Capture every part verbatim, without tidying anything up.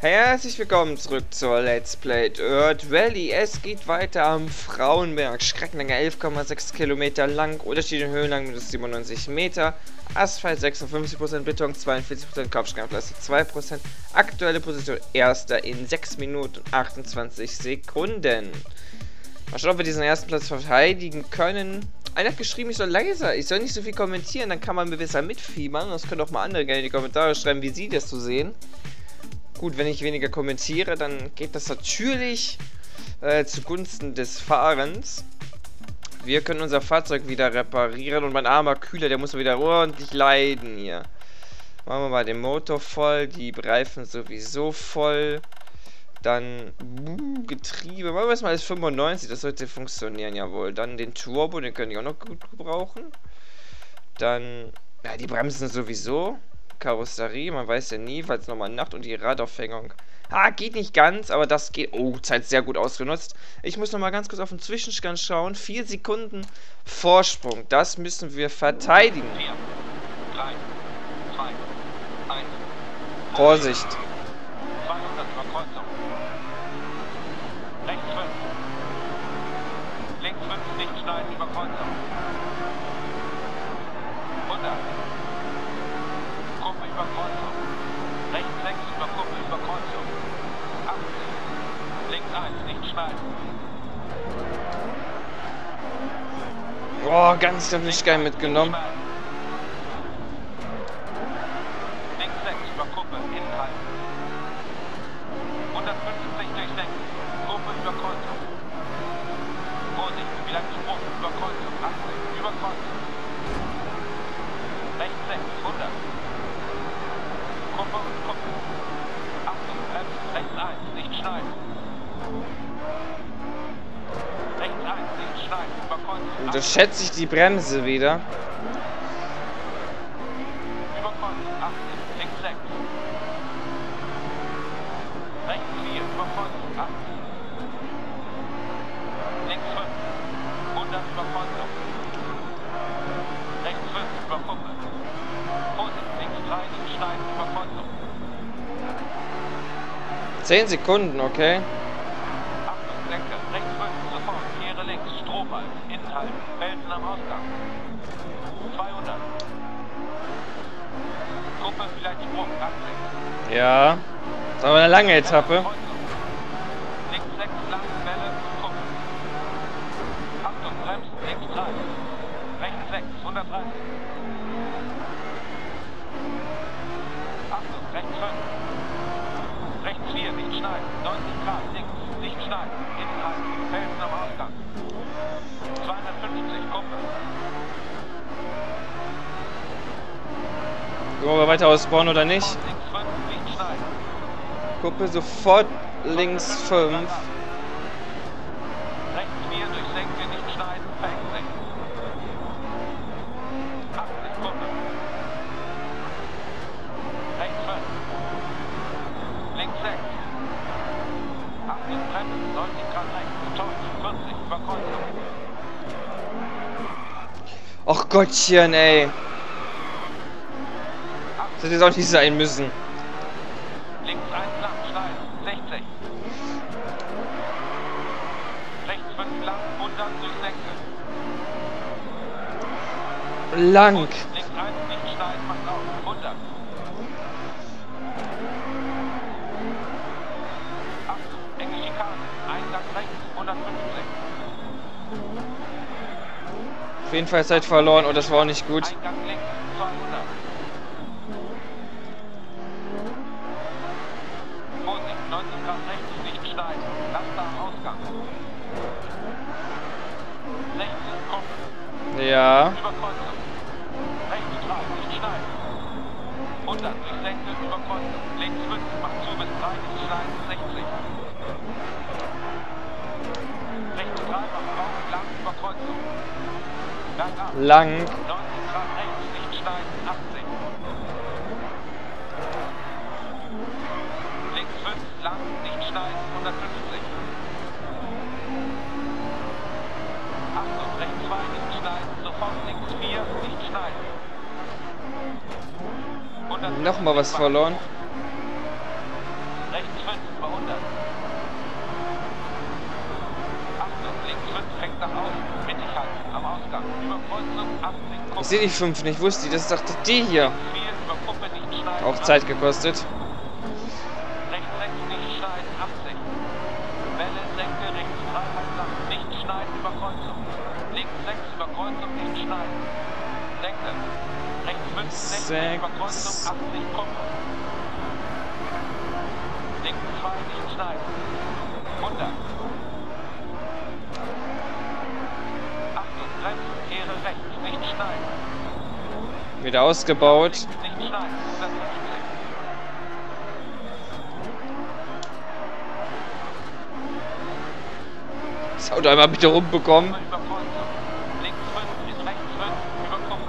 Herzlich willkommen zurück zur Let's Play Dirt Rally. Es geht weiter am Frauenberg. Streckenlänge elf Komma sechs Kilometer lang, unterschiedliche Höhenlagen minus siebenundneunzig Meter, Asphalt sechsundfünfzig Prozent, Beton zweiundvierzig Prozent, Kopfsteinplastik zwei Prozent. Aktuelle Position erster in sechs Minuten und achtundzwanzig Sekunden. Mal schauen, ob wir diesen ersten Platz verteidigen können. Einer hat geschrieben, ich soll leiser, ich soll nicht so viel kommentieren, dann kann man mir besser mitfiebern. Das können auch mal andere gerne in die Kommentare schreiben, wie sie das so sehen. Gut, wenn ich weniger kommentiere, dann geht das natürlich äh, zugunsten des Fahrens. Wir können unser Fahrzeug wieder reparieren und mein armer Kühler, der muss wieder ordentlich leiden hier. Machen wir mal den Motor voll, die Reifen sowieso voll. Dann uh, Getriebe, machen wir es mal als fünfundneunzig, das sollte funktionieren, jawohl. Dann den Turbo, den können ich auch noch gut gebrauchen. Dann, ja, die Bremsen sowieso. Karosserie, man weiß ja nie, weil es nochmal Nacht und die Radaufhängung. Ah, geht nicht ganz, aber das geht. Oh, Zeit sehr gut ausgenutzt. Ich muss nochmal ganz kurz auf den Zwischenstand schauen. Vier Sekunden Vorsprung. Das müssen wir verteidigen. vier, drei, zwei, eins. Vorsicht. zweihundert über Kreuzung. Rechts fünf. Links fünf, nicht schneiden über Kreuzung. hundert. Kuppe über Kreuzung. Rechts sechs über Kuppe über Kreuzung. achtzig. Links eins, nicht schneiden. Oh, ganz nicht geil mitgenommen. Links sechs über Kuppe, innen halten. hundertfünfzig durchsenken. Kuppe über Kreuzung. Vorsicht, vielleicht Sprung über Kreuzung. achtzig, über Kreuzung. Rechts sechs, hundert. Kuppe und Kuppe. Achtung, Bremsen, rechts eins, nicht schneiden. Rechts eins, nicht schneiden, über Kreuzung. Da schätze ich die Bremse wieder. Über Kreuzung, achtzig, links sechs. Rechts vier, über Kreuzung, achtzig. Links fünf, hundert über Kreuzung. Rechts fünf, über Kuppe. Vorsicht, links drei, nicht schneiden, über Kreuzung. Zehn Sekunden, okay. Achtung, Lenker, rechts fünf, sofort, kehre links, Strohball, innen halten, Felsen am Ausgang. zweihundert. Kuppe, vielleicht Sprung, achtzig. Ja. Das ist aber eine lange Etappe. Links sechs, lange Welle, Kuppe. Achtung, Bremsen, links drei. Rechts sechs, hundertdreißig. Achtung, rechts fünf. Rechts vier, nicht schneiden. neunzig Grad, links, nicht schneiden. Innen halten, Felsen am Ausgang. zweihundertfünfzig, Kuppe. Wollen wir weiter ausbauen oder nicht? Links fünf, nicht schneiden. Kuppe sofort links fünf. Rechts vier, durchsenke, nicht schneiden, Felsen. achtzig, Kuppe. Rechts fünf. Links sechs. achtzig, Bremsen, neunzig Grad rechts, täuschen, vierzig, über Kreuzung. Och Gottchen, ey. Das hätte jetzt auch nicht sein müssen. Links eins lang, schneiden, sechzig. Rechts fünf lang, hundert, durchsenke. Lang. Links eins, nicht schneiden, macht auf, hundert. Achtung, enge Schikane, Eingang rechts, hundertfünfzig. Auf jeden Fall Zeit verloren und das war auch nicht gut. Eingang links, zweihundert. Vorsicht, neunzig Grad rechts, nicht schneiden. Laster am Ausgang. sechzig, Kuppe. Ja. Über Kreuzung. Rechts drei, nicht schneiden. hundert, durchsenke, über Kreuzung. Links fünf, macht zu bis drei, nicht schneiden, sechzig. Rechts drei, macht auf, lang, über Kreuzung. Bergab. Lang. neunzig Grad rechts, nicht schneiden, achtzig. Links fünf, lang, nicht schneiden, hundertfünfzig. Achtung, rechts zwei, nicht schneiden, sofort links vier, nicht schneiden. hundertfünfzig, Nochmal was verloren. Rechts rechts fünf, über hundert. Achtung, links fünf, fängt nach außen. Mittig halten, am Ausgang. Über Kreuzung, achtzig, Kuppe. Ich sehe die fünf nicht, wusste ich, das ist doch die hier. vier, über Kuppe, nicht schneiden. Auch Zeit gekostet. Rechts sechs, nicht schneiden, achtzig. Welle, Senke, rechts drei, langsam. Nicht schneiden, über Kreuzung. Links sechs, über Kreuzung, nicht schneiden. Senke. Rechts fünf, sechzig, über Kreuzung, achtzig, Kuppe. Links zwei, nicht schneiden. hundert. Achtung, Bremsen, kehre rechts, nicht schneiden. Wieder ausgebaut. Nicht schneiden, hundertsechzig. Das Auto einmal bitte rumbekommen. Über Kreuzung. Links fünf, bis rechts fünf, über Kuppe.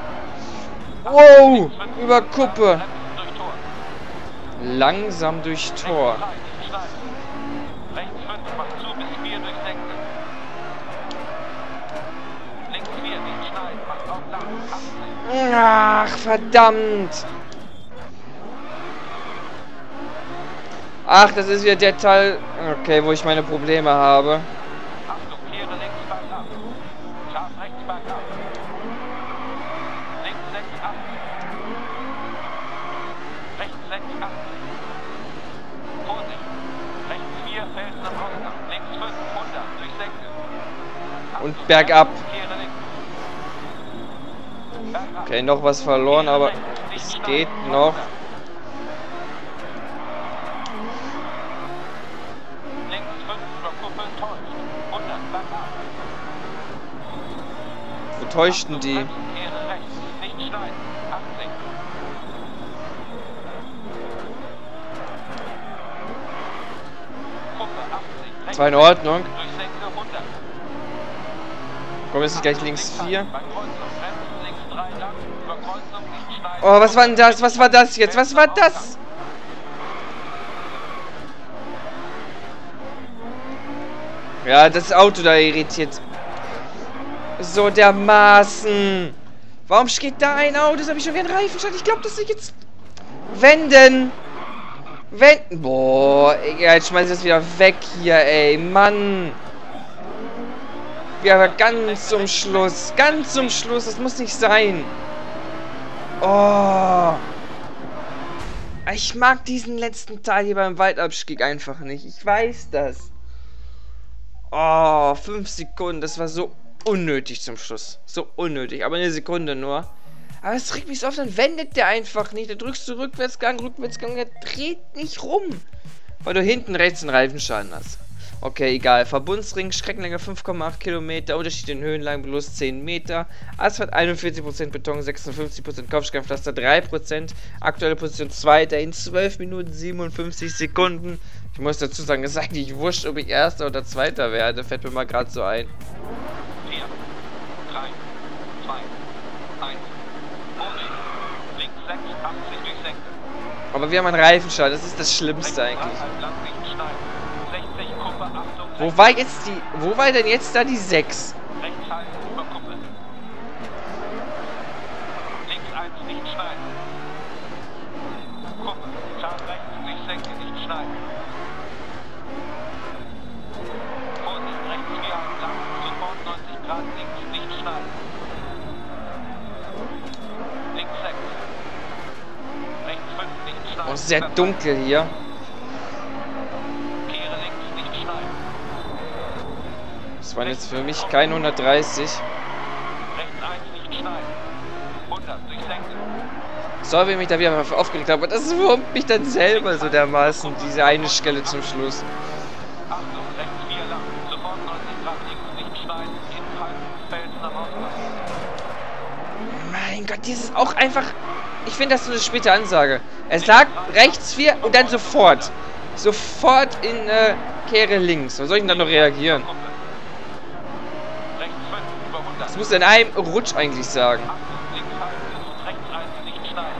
Wow! Über Kuppe. Bremsen durch Tor. Langsam durch Tor. Rechts drei, nicht schneiden. Rechts fünf, macht zu bis vier durch Senke. Links vier, nicht schneiden, macht auch lang, achtzig. Ach, verdammt! Ach, das ist wieder der Teil, okay, wo ich meine Probleme habe. Achtung, kehre links bergab. Scharf rechts bergab. Links sechs, achtzig. Rechts sechs, achtzig. Vorsicht. Rechts vier, Felsen am Ausgang. Links fünf, hundert, durch Senke. Und bergab. Kehre links. Bergab. Okay, noch was verloren, aber es geht noch. Links fünf, über Kuppe, täuscht. hundert, bergab. Wo täuschten die? Bremsen, kehre rechts, nicht schneiden. achtzig. Kuppe, achtzig. Das war in Ordnung. Durch Senke, hundert. Kommen jetzt nicht gleich links vier. Bei Kreuzung, Bremsen, links drei lang. Über Kreuzung, nicht schneiden. Oh, was war denn das? Was war das jetzt? Was war das? Ja, das Auto da irritiert. So dermaßen. Warum steht da ein Auto? Das habe ich schon wieder einen Reifenschaden. Ich glaube, dass ich jetzt... Wenden. Wenden. Boah, egal, jetzt schmeiß ich das wieder weg hier, ey. Mann. Ja, aber ganz zum Schluss. Ganz zum Schluss. Das muss nicht sein. Oh. Ich mag diesen letzten Teil hier beim Waldabstieg einfach nicht. Ich weiß das. Oh, fünf Sekunden. Das war so unnötig zum Schluss. So unnötig. Aber eine Sekunde nur. Aber es regt mich so auf, dann wendet der einfach nicht. Da drückst du Rückwärtsgang, Rückwärtsgang. Der dreht nicht rum. Weil du hinten rechts einen Reifenschaden hast. Okay, egal. Verbundsring, Streckenlänge fünf Komma acht Kilometer, Unterschied in Höhenlagen plus zehn Meter, Asphalt einundvierzig Prozent, Beton sechsundfünfzig Prozent, Kopfsteinpflaster drei Prozent, aktuelle Position zweiter in zwölf Minuten siebenundfünfzig Sekunden. Ich muss dazu sagen, es ist eigentlich wurscht, ob ich Erster oder Zweiter werde, fällt mir mal gerade so ein. vier, drei, zwei, eins. Vorsicht. Links sechs, achtzig durch Senke. Aber wir haben einen Reifenschaden, das ist das Schlimmste Rechts eigentlich. drei, halb lang, nicht schneiden. sechzig, Kuppe, Achtung. Wo war jetzt die, wo war denn jetzt da die sechs? Rechts halten, über Kuppe. Links eins, nicht schneiden. Kuppe, scharf rechts, durch Senke, nicht schneiden. Vorsicht, rechts vier, halb lang, sofort neunzig Grad, links, nicht schneiden. Links sechs. Rechts fünf, nicht schneiden. Oh, es ist sehr dunkel hier. Kehre links, nicht schneiden. Das waren jetzt für mich keine hundertdreißig. Rechts eins, nicht schneiden. hundert, durch Senke. Sorry, wenn ich mich da wieder mal aufgeregt habe, aber das wurmt mich dann selber so dermaßen, diese eine Stelle zum Schluss. Achtung, rechts vier lang, sofort neunzig Grad links, nicht schneiden, hinten halten, Felsen am Ausgang. Mein Gott, dieses ist auch einfach... Ich finde das so eine späte Ansage. Er sagt rechts vier und dann sofort. Sofort in äh, Kehre links. Was soll ich denn da noch reagieren? Rechts fünf, über hundert. Das muss er in einem Rutsch eigentlich sagen. Achtung, links halten und rechts eins, nicht schneiden.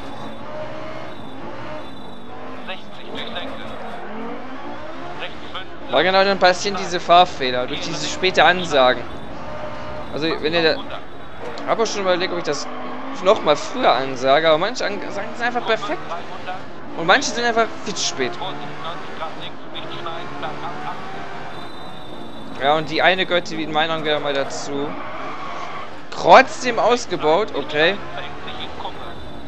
sechzig durch Senke. Rechts fünf. War genau, dann passieren diese Fahrfehler durch diese späte Ansagen. Also wenn ihr da... Ich habe auch schon überlegt, ob ich das noch mal früher ansage, aber manche sagen es einfach perfekt. Und manche sind einfach viel zu spät. Vorsicht, neunzig Grad links, nicht schneiden, bergab achtzig. Ja, und die eine gehört wie in meinen Augen wieder mal dazu. Trotzdem ausgebaut, okay. Verhängt sich in Kuppe.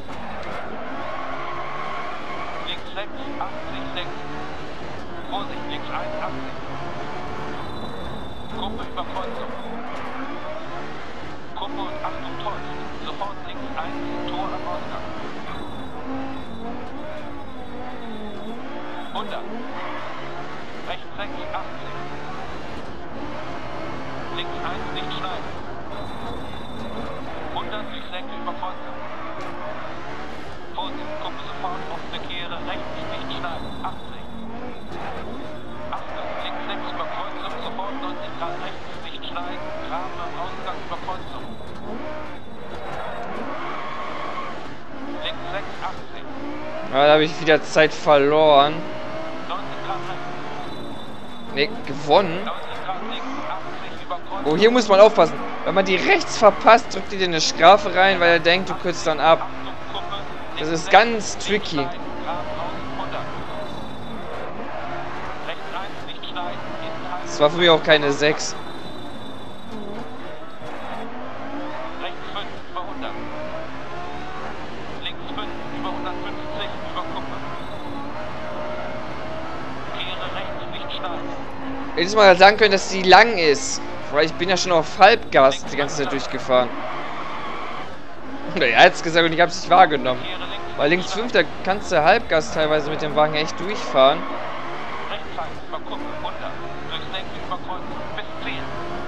Links sechs, achtzig, sechs. Vorsicht, links eins, achtzig. Kuppe über Kreuzung. Kuppe und Achtung, täuscht. Sofort links eins, Tor am Ausgang. hundert. Rechts sechs, achtzig. Links eins, nicht schneiden. hundert, durch Senke über Kreuzung. Vorsicht, Kuppe sofort, offene Kehre, rechts, nicht schneiden. achtzig. Achtung, links sechs über Kreuzung, sofort neunzig Grad rechts, nicht schneiden. Graben am Ausgang über Kreuzung. Links sechs, achtzig. Ja, da habe ich wieder Zeit verloren. neunzig Grad rechts. Ne, gewonnen. neunzig Grad links, achtzig über Kreuzung. Oh, hier muss man aufpassen. Wenn man die rechts verpasst, drückt die dir eine Strafe rein, weil er denkt, du kürzt dann ab. Achtung, Kuppe. Das Links ist sechs, ganz nicht tricky. schneiden. Graben außen, hundert. Rechts eins, nicht schneiden. Innen halten. Das war für mich auch keine sechs. Rechts fünf über hundert. Links fünf über hundertfünfzig über Kuppe. Kehre rechts, nicht schneiden. Hättest mal sagen können, dass sie lang ist. Weil ich bin ja schon auf Halbgas die ganze Zeit durchgefahren. Oder er hat es gesagt und ich habe es nicht wahrgenommen. Kehre links, Weil links fünf, da kannst du Halbgas teilweise mit dem Wagen echt durchfahren. rechts eins über Kuppe, hundert. Durch Senke über Kreuzung, bis Ziel.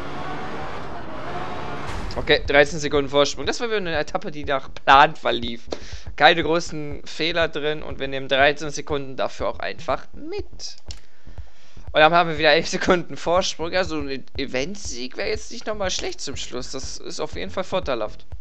Okay, dreizehn Sekunden Vorsprung. Das war wieder eine Etappe, die nach Plan verlief. Keine großen Fehler drin und wir nehmen dreizehn Sekunden dafür auch einfach mit. Und dann haben wir wieder elf Sekunden Vorsprung. Also ein Eventsieg wäre jetzt nicht nochmal schlecht zum Schluss. Das ist auf jeden Fall vorteilhaft.